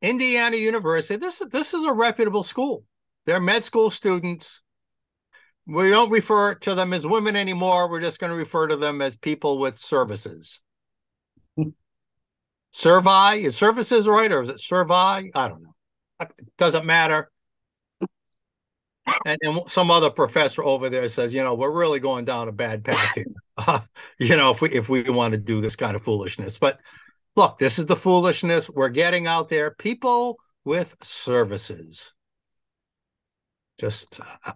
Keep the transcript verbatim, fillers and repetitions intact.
Indiana University. This this is a reputable school. They're med school students. We don't refer to them as women anymore. We're just going to refer to them as people with services. Servi is services right, or is it servi? I don't know. It doesn't matter. And, and some other professor over there says, you know, we're really going down a bad path here. Uh, you know, if we if we want to do this kind of foolishness. But look, this is the foolishness we're getting out there. People with services. Just